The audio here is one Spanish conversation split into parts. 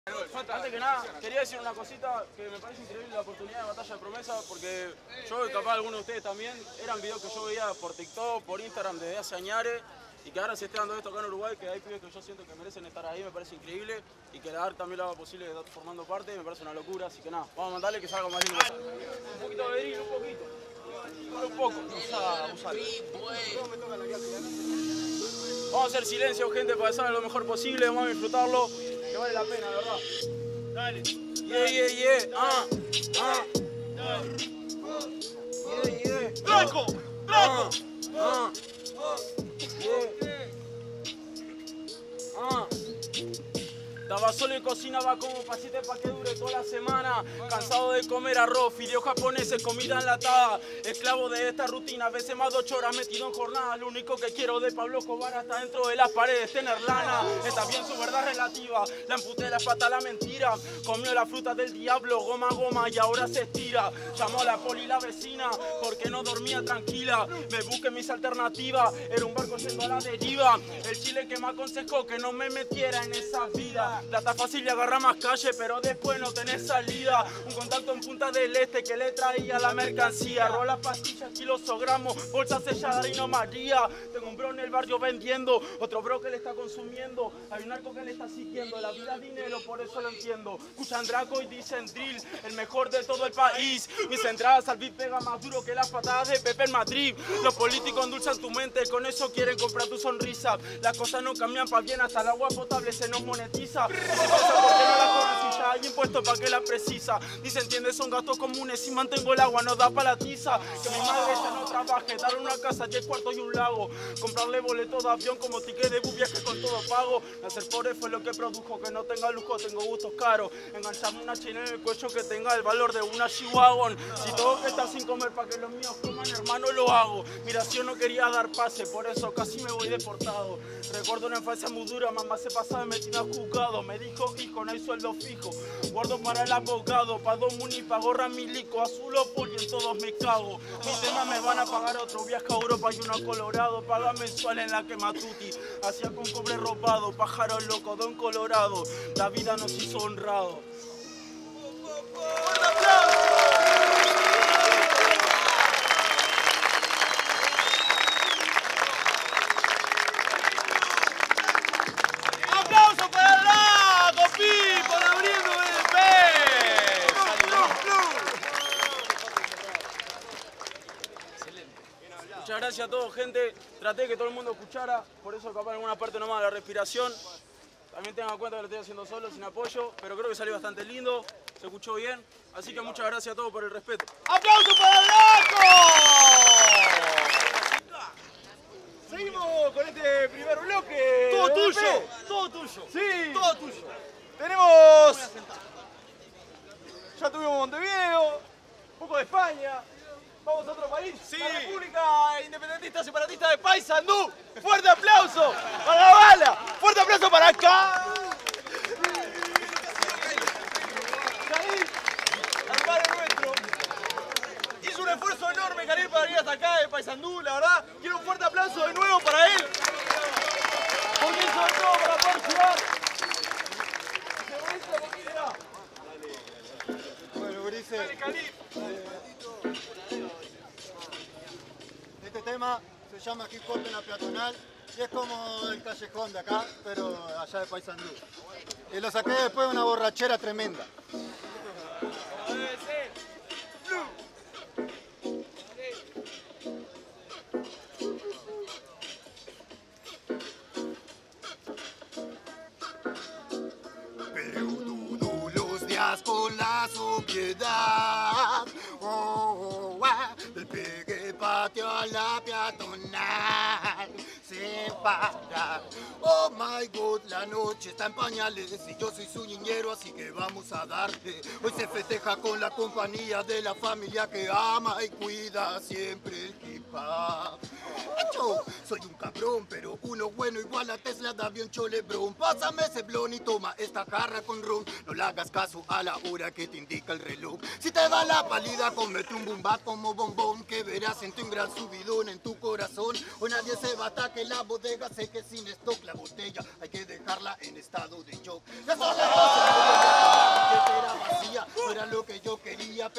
Antes que nada, quería decir una cosita que me parece increíble la oportunidad de Batalla de Promesa, porque yo y capaz algunos de ustedes también, eran videos que yo veía por TikTok, por Instagram desde hace años, y que ahora se esté dando esto acá en Uruguay, que hay pibes que yo siento que merecen estar ahí, me parece increíble, y que la ARC también lo haga posible de estar formando parte, me parece una locura, así que nada, vamos a mandarle que salga más lindo. Un poquito de drill, un poquito. Un poco, usar. Vamos a hacer silencio, gente, para que salga lo mejor posible, vamos a disfrutarlo, que vale la pena, de verdad. Dale. Yeah, yeah, yeah. Yeah, yeah. ¡Blanco! ¡Blanco! Estaba solo y cocinaba como pasite pa' que dure toda la semana. Cansado de comer arroz, fideos japoneses, comida enlatada. Esclavo de esta rutina, a veces más de 8 horas metido en jornada. Lo único que quiero de Pablo Escobar hasta dentro de las paredes, tener lana. Está bien su verdad relativa, la emputé la pata a la mentira. Comió la fruta del diablo, goma a goma y ahora se estira. Llamó a la poli la vecina porque no dormía tranquila. Me busqué mis alternativas, era un barco yendo a la deriva. El chile que me aconsejó que no me metiera en esa vida. Plata fácil y agarra más calle, pero después no tenés salida. Un contacto en Punta del Este que le traía la mercancía. Rolas, pastillas, kilogramos, bolsas selladas y no María. Tengo un bro en el barrio vendiendo, otro bro que le está consumiendo. Hay un narco que le está siguiendo, la vida es dinero, por eso lo entiendo. Escuchan Draco y dicen drill, el mejor de todo el país. Mis entradas al beat pega más duro que las patadas de Pepe en Madrid. Los políticos endulzan tu mente, con eso quieren comprar tu sonrisa. Las cosas no cambian pa' bien, hasta el agua potable se nos monetiza. ¿Qué pasa? ¿Por qué no la cobran si ya hay impuestos pa' que la precisa? Dice, entiende, son gastos comunes, si mantengo el agua no da pa' la tiza. Que mi madre ya no trabaje, darle una casa, 10 cuartos y un lago. Comprarle boleto de avión como ticket de bus, viaje con todo pago. Nacer pobre fue lo que produjo que no tenga lujo, tengo gustos caros. Engancharme una china en el cuello que tenga el valor de una G-Wagon. Si tengo que estar sin comer pa' que los míos coman, hermano, lo hago. Mira, si yo no quería dar pase, por eso casi me voy deportado. Recuerdo una infancia muy dura, mamá se pasaba metida a juzgado. Me dijo, hijo, no hay sueldo fijo. Guardo para el abogado, pa' dos muni, pa' gorra milico. Azul o poli, en todos me cago. Mis temas me van a pagar otro viaje a Europa y uno a Colorado. Paga mensual en la que Matuti hacía con cobre robado. Pájaro loco, don Colorado. La vida nos hizo honrado. Muchas gracias a todos, gente. Traté que todo el mundo escuchara, por eso capaz en alguna parte nomás la respiración. También tengan en cuenta que lo estoy haciendo solo, sin apoyo, pero creo que salió bastante lindo, se escuchó bien. Así que muchas gracias a todos por el respeto. ¡Aplausos para el Blanco! Seguimos con este primer bloque. Todo tuyo, todo tuyo. Sí, todo tuyo. Tenemos... Ya tuvimos Montevideo, un poco de España. Vamos a otro país, sí. La República Independentista Separatista de Paysandú. ¡Fuerte aplauso para la bala! ¡Fuerte aplauso para acá! Khalil, hermano nuestro, hizo un esfuerzo enorme, Khalil, para venir hasta acá de Paysandú, la verdad. Quiero un fuerte aplauso de nuevo para él. Porque hizo de todo para poder jugar. Bueno, Brice. Dale, Khalil. Este tema se llama Hip Hop en la Peatonal y es como el callejón de acá, pero allá de Paysandú. Y lo saqué después de una borrachera tremenda. Pero todo los días con la sobriedad. Del pegue patio a la peatonal se para. Oh my God, la noche está en pañales y yo soy su niñero, así que vamos a darle. Hoy se festeja con la compañía de la familia que ama y cuida siempre el hip hop. Yo soy un cabrón, pero uno bueno igual a Tesla da bien cholebrón. Pásame ese blon y toma esta jarra con ron. No le hagas caso a la hora que te indica el reloj. Si te da la pálida, comete un bumba como bombón, que verás siente un gran subidón en tu corazón. Hoy nadie se bata que la bodega seque sin stock. La botella hay que dejarla en estado de shock. Ya son las 12.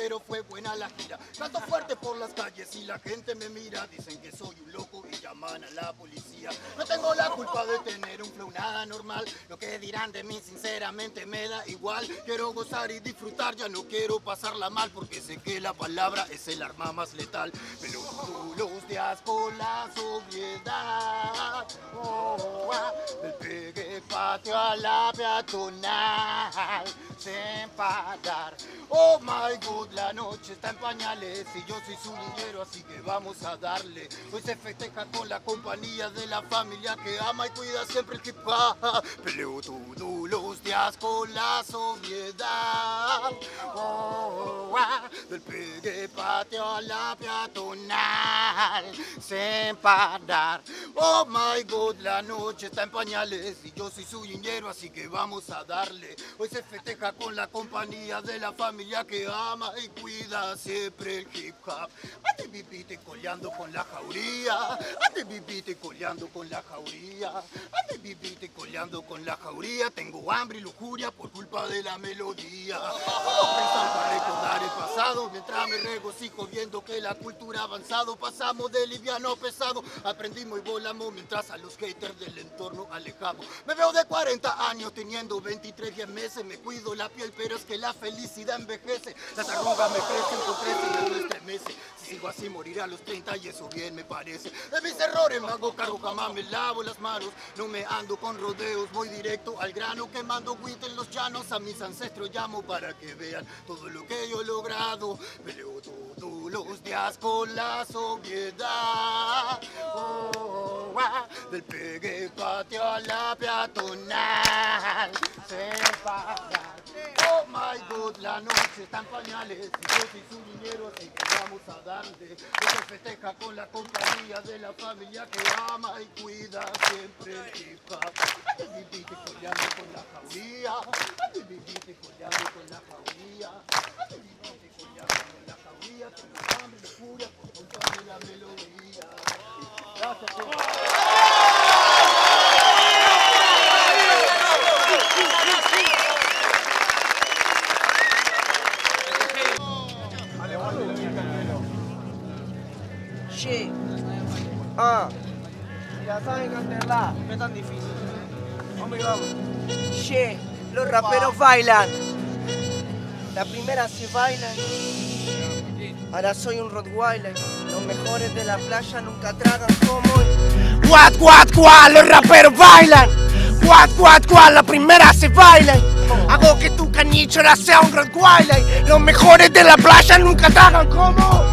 pero fue buena la gira. Canto fuerte por las calles y la gente me mira. Dicen que soy un loco y llaman a la policía. No tengo la culpa de tener un flow nada normal. Lo que dirán de mí sinceramente me da igual. Quiero gozar y disfrutar, ya no quiero pasarla mal, porque sé que la palabra es el arma más letal. Pero tú los días con la sobriedad, del pegue patio a la peatonal, sin parar. Oh my God, la noche está en pañales y yo soy su niñero, así que vamos a darle. Hoy se festeja con la compañía de la familia que ama y cuida siempre el hip hop. Peleo todos los días con la sobriedad, del pegue patio a la peatonal, sin parar. Oh my God, la noche está en pañales y yo soy su niñero, así que vamos a darle. Hoy se festeja con la compañía de la familia que ama y cuida siempre el hip hop. Ande vivite coleando con la jauría, ande vivite coleando con la jauría, ande vivite coleando con la jauría. Tengo hambre y lujuria por culpa de la melodía. No pensar para recordar el pasado mientras me regocijo viendo que la cultura ha avanzado. Pasamos de liviano a pesado, aprendimos y volamos mientras a los haters del entorno alejamos. Me veo de 40 años teniendo 23, 10 meses. Me cuido la piel, pero es que la felicidad envejece. Las arrugas me crecen con 13 y me estremece. Si sigo así moriré a los 30 y eso bien me parece. De mis errores me hago cargo, jamás me lavo las manos. No me ando con rodeos, voy directo al grano. Quemando weed en los llanos, a mis ancestros llamo para que vean todo lo que yo he logrado. Peleo todos los días con la sobriedad, del pegue patio a la peatonal, sin parar. Oh my God, la noche está en pañales y yo soy su niñero, así que vamos a darle. Hoy se festeja con la compañía de la familia que ama y cuida siempre el hip hop. Ande vivite coleando con la jauría, ande vivite coleando con la jauría, ande vivite coleando con la jauría. Tengo hambre y furia por culpa de la melodía. Gracias. Shit. Ya saben cantarla, no es tan difícil. Vamos, vamos. Shit, los raperos bailan. La primera se bailan. Ahora soy un Rottweiler. Los mejores de la playa nunca tragan como hoy. What, los raperos bailan. What, la primera se bailan. Hago que tu canicho ahora sea un Rottweiler. Los mejores de la playa nunca tragan como.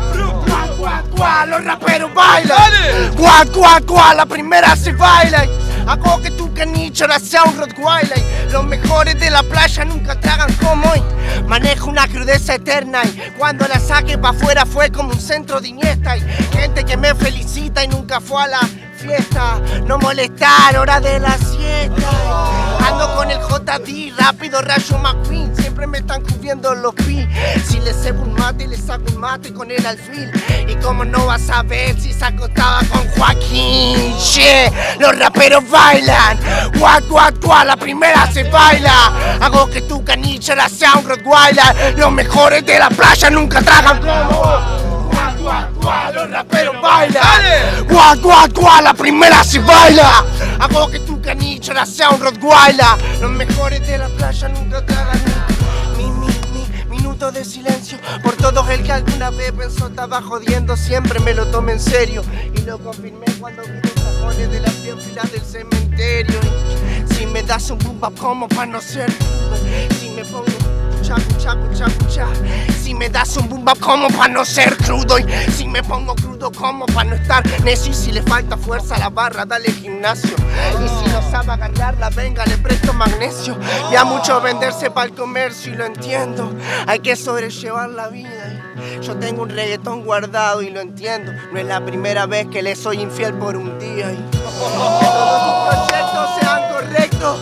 Los raperos bailan. What, la primera se baila. Hago que tu canicho ahora sea un Rottweiler. Los mejores de la playa nunca tragan como hoy. Manejo una crudeza eterna y cuando la saqué pa' afuera fue como un centro de Iniesta. Y gente que me felicita y nunca fue a la fiesta. No molestar, hora de la siesta. Ando con el JD, rápido Rayo McQueen. Siempre me están cubriendo los pi. Si le cebo un mate, le saco un mate con el alfil. Y como no vas a ver si se acostaba con Joaquín. Shit, los raperos bailan. What, la primera se baila. Hago que tu canicho la sea un Rottweiler. Los mejores de la playa nunca tragan como. Los raperos bailan. What, la primera se baila. Hago que tu canicho la sea un Rottweiler. Los mejores de la playa nunca tragan. Minuto de silencio por todo el que alguna vez pensó estaba jodiendo. Siempre me lo tomé en serio y lo confirmé cuando vi los cajones de las filas del cementerio. Y si me das un boom bap como para no ser crudo, si me pongo cucha, si me das un boom bap como para no ser crudo, y si me pongo crudo como para no estar necio. Y si le falta fuerza a la barra, dale gimnasio. Y si no sabe agarrarla, venga, le presto magnesio. Ya mucho venderse para el comercio y lo entiendo. Hay que sobrellevar la vida. Yo tengo un reggaetón guardado y lo entiendo. No es la primera vez que le soy infiel por un día. Y todos tus proyectos sean correctos.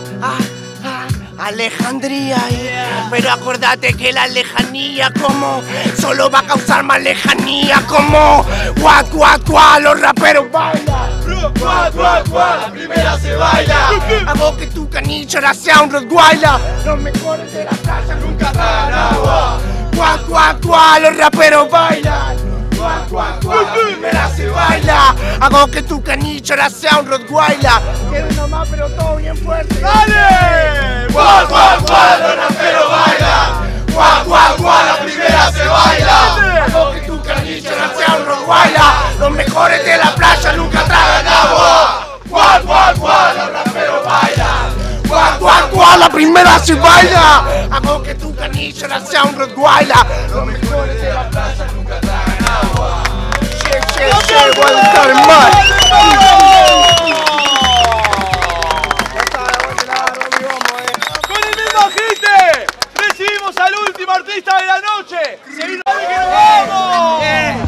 Alejandría, pero acordate que la lejanía como solo va a causar más lejanía como. What, los raperos bailan. What, la primera se baila. Hago que tu canicho ahora sea un Rottweiler. Los mejores de la playa nunca tragan agua. What, cual los raperos bailan. La primera se baila. Hago que tu canichera sea un Rottweiler. Quiero una más pero todo bien fuerte. ¡Dale! Cual, los raperos bailan. Cual, la primera se baila. Hago que tu canichera sea un Rottweiler. Los mejores de la playa nunca tragan agua. Cual, los raperos bailan. Cual, la primera se baila. Hago que tu canichera sea un Rottweiler. Los mejores de la playa nunca tragan agua. Voy a estar mal. Con el mismo agite, recibimos al último artista de la noche. Se vino a que nos vamos.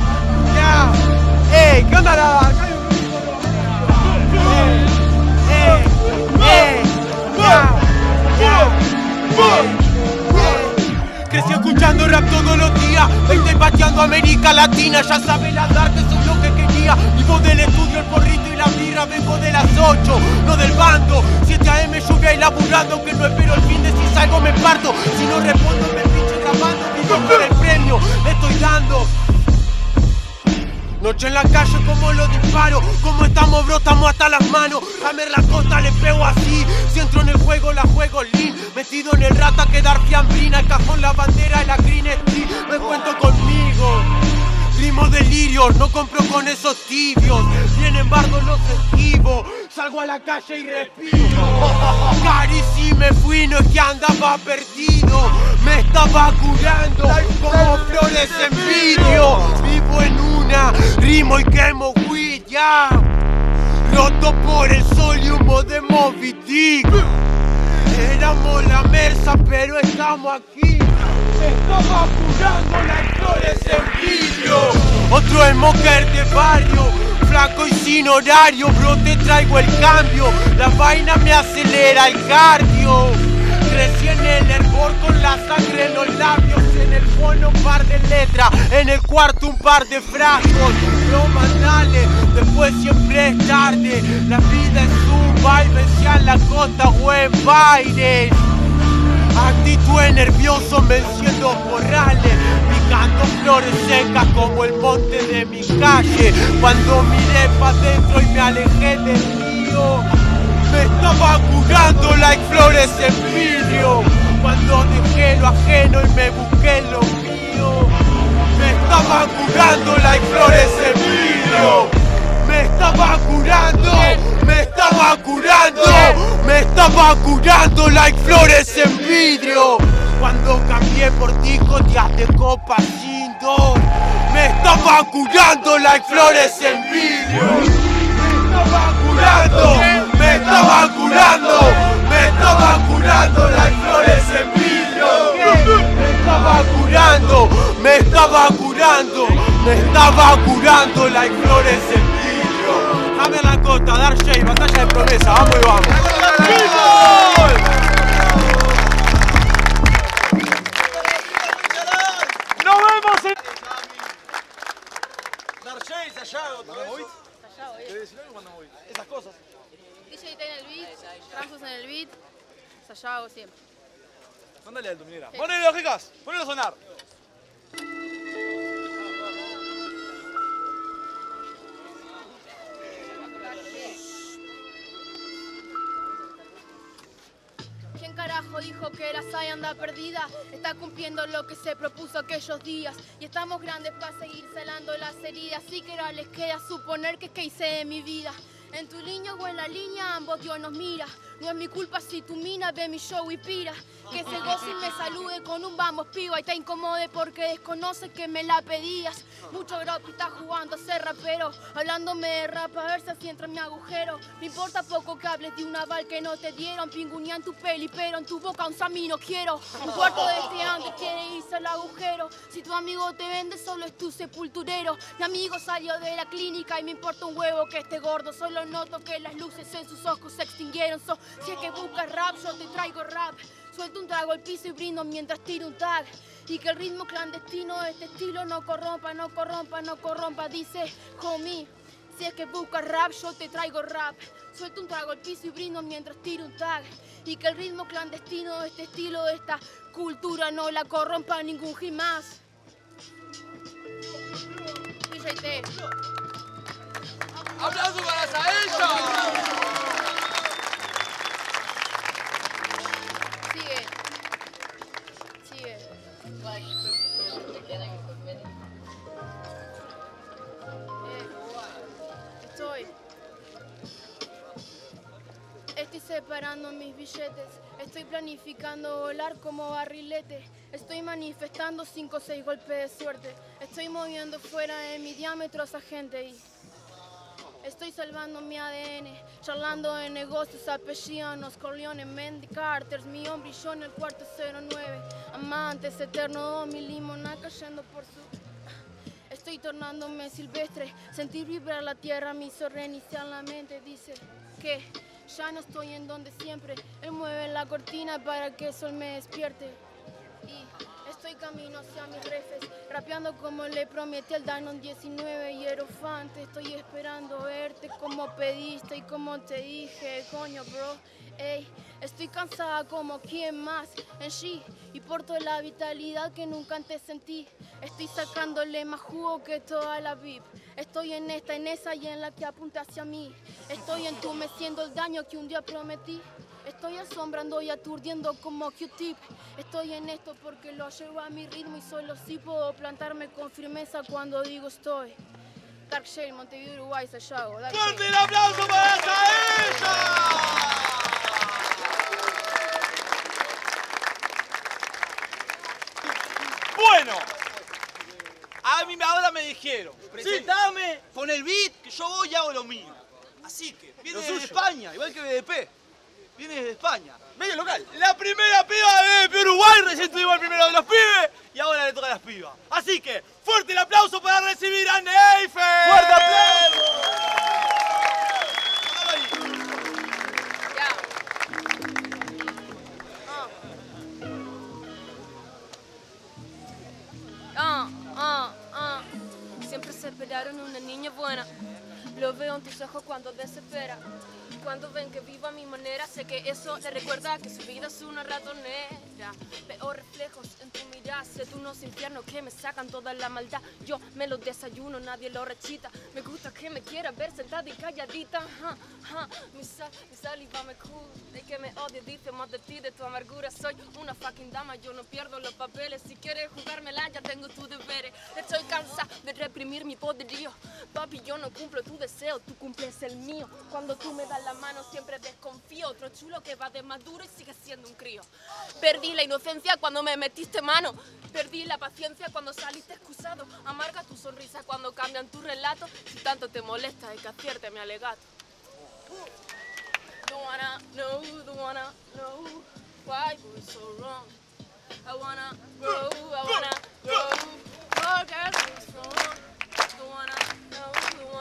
¿Qué onda la? Crecí escuchando rap todos los días, 20 pateando América Latina, ya sabe la dar que soy lo que quería. Vivo del estudio, el porrito y la birra, vengo de las 8, no del bando. 7 AM lluvia y laburando, aunque no espero el fin de si salgo me parto. Si no respondo me pinche grabando, vivo por el premio, le estoy dando. Noche en la calle como lo disparo. Como estamos bro, estamos hasta las manos. Hammer la costa, le pego así. Si entro en el juego, la juego lean. Metido en el rata, quedar fiambrina. El cajón, la bandera, la green tea. Me cuento conmigo. Rimo delirios, no compro con esos tibios. Sin embargo los esquivo. Salgo a la calle y respiro. Cari, si me fui, no es que andaba perdido. Me estaba curando como flores en vidrio. Vivo en una, rimo y quemo weed, ya. Roto por el sol y humo de Moby Dick. Éramos la Mersa, pero estamos aquí. Estaba curando las flores en vidrio. Otro smoker de barrio, flaco y sin horario. Bro, te traigo el cambio. La vaina me acelera el cardio. Crecí en el hervor con la sangre en los labios. En el fondo un par de letras, en el cuarto un par de frascos. No mandale, después siempre es tarde. La vida es un baile, sea en la costa o en Baires. Actitud nervioso, me enciendo porrales. Picando flores secas como el monte de mi calle. Cuando miré pa' dentro y me alejé del mío, me estaba curando like flores en vidrio. Cuando dejé lo ajeno y me busqué lo mío, me estaba curando like flores en vidrio. Me estaba curando, me estaba curando, me estaba curando like flores en vidrio. Cuando cambié por ti, joteaste copas sin dor. Me estaba curando like flores en vidrio. Me estaba curando, me estaba curando, me estaba curando like flores en vidrio. Me estaba curando, me estaba curando, me estaba curando like flores en vidrio. Hammer la costa, Dark Shade, batalla de promesa, vamos y vamos. Nos vemos en... Darshey, Sayago, ¿te voy? ¿Qué decir algo cuando voy? Esas cosas. DJ T en el beat, Ramsos en el beat, Sayago siempre. Mándale al dominera. Ponelo, Ricas, ponelo a sonar. ¿Quién carajo dijo que la Sai anda perdida? Está cumpliendo lo que se propuso aquellos días. Y estamos grandes para seguir celando las heridas. Así que ahora les queda suponer que hice de mi vida. En tu línea o en la línea, ambos Dios nos mira. No es mi culpa si tu mina ve mi show y pira. Que se goce y me salude con un vamos piba. Y te incomode porque desconoce que me la pedías. Mucho gropi está jugando a ser rapero. Hablándome de rap a ver si así entra en mi agujero. Me importa poco que hables de un aval que no te dieron. Pinguña en tu peli, pero en tu boca un Sammy no quiero. Un cuarto de este antes quiere irse al agujero. Si tu amigo te vende, solo es tu sepulturero. Mi amigo salió de la clínica y me importa un huevo que esté gordo. Solo noto que las luces en sus ojos se extinguieron. Si es que buscas rap, yo te traigo rap. Suelto un trago al piso y brindo mientras tiro un tag. Y que el ritmo clandestino de este estilo no corrompa, no corrompa, no corrompa. Dice, homie, si es que buscas rap, yo te traigo rap. Suelto un trago al piso y brindo mientras tiro un tag. Y que el ritmo clandestino de este estilo, de esta cultura, no la corrompa ningún jamás. aceite. ¡Aplauso para Saella! Sigue. Sigue. Estoy separando mis billetes. Estoy planificando volar como barrilete. Estoy manifestando 5 o 6 golpes de suerte. Estoy moviendo fuera de mi diámetro a esa gente y estoy salvando mi ADN, charlando de negocios, apellidos, Corleone, Mendy, Carters, mi hombre y yo en el cuarto 09. Amantes eternos, mi limona cayendo por su... Estoy tornándome silvestre, sentir vibrar la tierra me hizo reiniciar la mente. Dice que ya no estoy en donde siempre, él mueve la cortina para que el sol me despierte. Y estoy camino hacia mis refes, rapeando como le prometí al Danon 19 y Hierofante. Estoy esperando verte como pediste y como te dije, coño, bro. Ey, estoy cansada como quien más en G y porto la vitalidad que nunca antes sentí. Estoy sacándole más jugo que toda la VIP. Estoy en esta, en esa y en la que apunta hacia mí. Estoy entumeciendo el daño que un día prometí. Estoy asombrando y aturdiendo como Q-Tip. Estoy en esto porque lo llevo a mi ritmo y solo sí puedo plantarme con firmeza cuando digo estoy. Dark Shale, Montevideo, Uruguay, Sayago. ¡Fuerte el aplauso para Saella! Bueno, a mí ahora me dijeron, presentame, pon el beat, que yo voy y hago lo mío. Así que, viene de España, igual que BDP. Viene desde España, medio local. La primera piba de BDP Uruguay, recién tuvimos el primero de los pibes y ahora le toca a las pibas. Así que, fuerte el aplauso para recibir a Neife. ¡Fuerte aplauso! Siempre se esperaron una niña buena. Lo veo en tus ojos cuando desespera. Cuando ven que vivo a mi manera, sé que eso le recuerda que su vida es una ratonera. Veo reflejos en tu mirada, sé tú unos infiernos que me sacan toda la maldad. Yo me lo desayuno, nadie lo rechita. Me gusta que me quiera ver sentada y calladita. Mi saliva me cura y que me odie dice más de ti, de tu amargura. Soy una fucking dama, yo no pierdo los papeles. Si quieres jugármela, ya tengo tus deberes. Estoy cansada de reprimir mi poderío. Papi, yo no cumplo tu deseo, tú cumples el mío. Cuando tú me das la mano siempre desconfío. Otro chulo que va de maduro y sigue siendo un crío. Perdí la inocencia cuando me metiste mano. Perdí la paciencia cuando saliste excusado. Amarga tu sonrisa cuando cambian tu relato. Si tanto te molesta hay que acierte mi alegato. Don't wanna know why we're so wrong. I wanna grow, forget what's wrong. Don't wanna know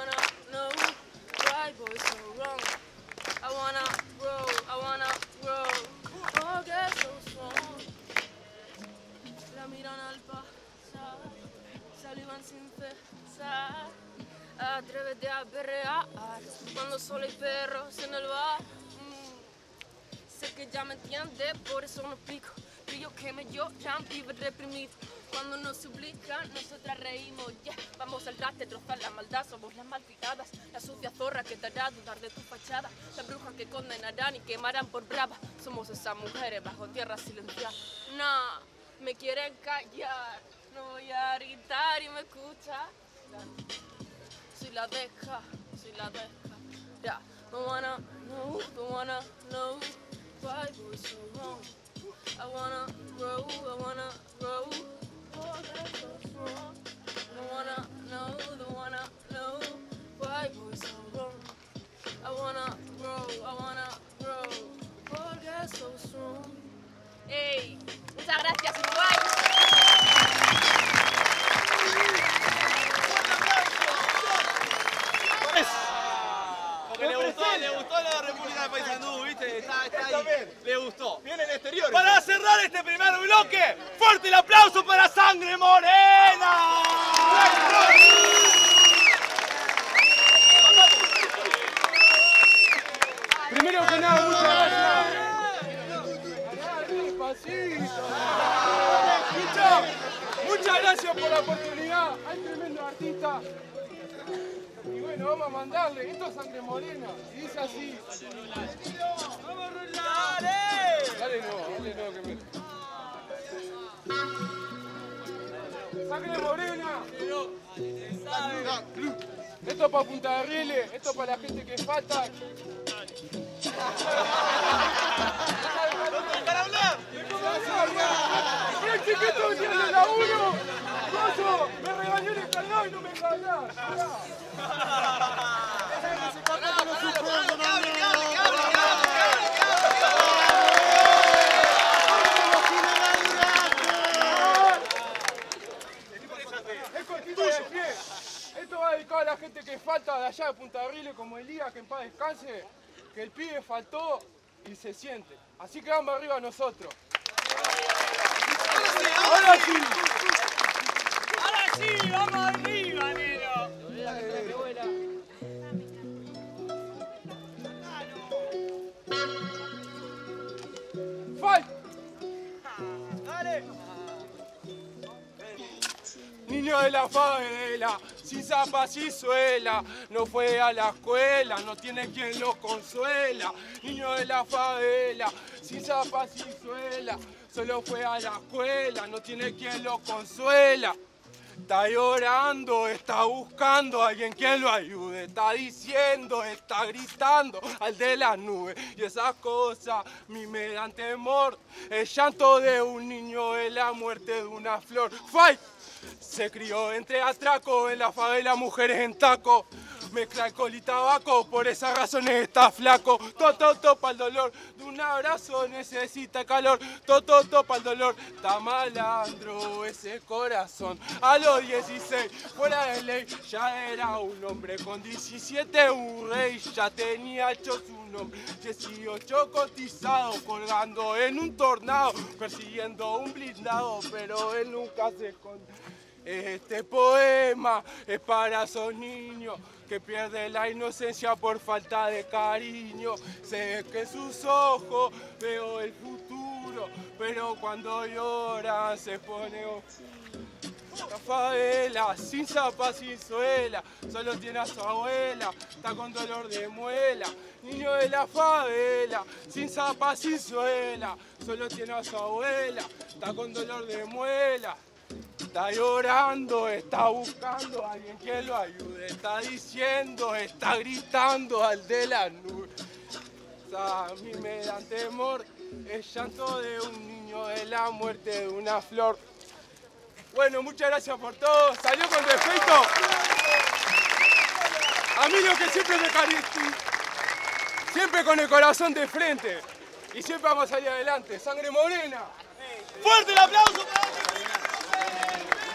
why we're so wrong. I wanna grow, forget what's wrong. La miran al pasar, salivan sin cesar. Atrévete a perrear cuando solo hay perros en el bar. Sé que ya me entiende, por eso no explico. Ríos que me lloran, vive reprimido. Cuando nos suplican, nosotras reímos. Yeah. Vamos al traste, trozar la maldad. Somos las malcriadas, la sucia zorra que te hará dudar de tu fachada. Las brujas que condenarán y quemarán por brava. Somos esas mujeres bajo tierra silenciadas. Nah, me quieren callar. No voy a gritar y me escucha. Soy la deja. Yeah. Don't wanna know why we're so wrong. I wanna grow, forget what's wrong. Don't wanna know why we're so wrong. I wanna grow, forget what's wrong. Hey, muchas gracias, Uruguay. Porque le gustó la República de Paysandú, ¿viste? Está ahí. Le gustó. Viene el exterior. Para cerrar este primer bloque, fuerte el aplauso para Sangre Morena. Primero que nada, muchas gracias. Muchas gracias por la oportunidad. Hay tremendos artistas. Y bueno, vamos a mandarle. Esto es Sangre Morena. Y dice así. ¡Vamos, Rula! ¡Dale! Dale no, que me... ¡Sangre Morena! Esto es para Punta de Rieles, esto es para la gente que falta. ¡Para hablar! ¡El chiquito tiene la 1! ¡Coso! ¡Me regañó el escalado y no me hablar! Esto va dedicado a la gente que falta de allá de Punta de Rieles, como Elías, que en paz descanse, que el pibe faltó y se siente. Así que vamos arriba nosotros. ¡Ahora sí! ¡Ahora sí! ¡Vamos arriba, neno! ¡Fight! ¡Dale! Niño de la favela, sin zapas y suela, no fue a la escuela, no tiene quien lo consuela. Niño de la favela, sin zapas y suela, solo fue a la escuela, no tiene quien lo consuela. Está llorando, está buscando a alguien que lo ayude, está diciendo, está gritando al de la nube. Y esas cosas a mí me dan temor, el llanto de un niño es la muerte de una flor. ¡Fight! Se crió entre atracos, en la favela mujeres en taco. Mezcla alcohol y tabaco, por esas razones está flaco. Toto para el dolor, de un abrazo necesita calor. Toto para el dolor, está malandro ese corazón. A los 16, fuera de ley, ya era un hombre. Con 17 un rey, ya tenía hecho su nombre. 18 cotizado, colgando en un tornado, persiguiendo un blindado, pero él nunca se esconde. Este poema es para esos niños que pierden la inocencia por falta de cariño. Sé que en sus ojos veo el futuro, pero cuando lloran se pone oscuro. La favela, sin zapas, sin suela, solo tiene a su abuela, está con dolor de muela. Niño de la favela, sin zapas, sin suela, solo tiene a su abuela, está con dolor de muela. Está llorando, está buscando a alguien que lo ayude, está diciendo, está gritando al de la nube. A mí me dan temor el llanto de un niño, de la muerte de una flor. Bueno, muchas gracias por todo, salió con defecto. A mí lo que siempre me caracteriza, siempre con el corazón de frente y siempre vamos a salir adelante. Sangre Morena. ¡Fuerte el aplauso para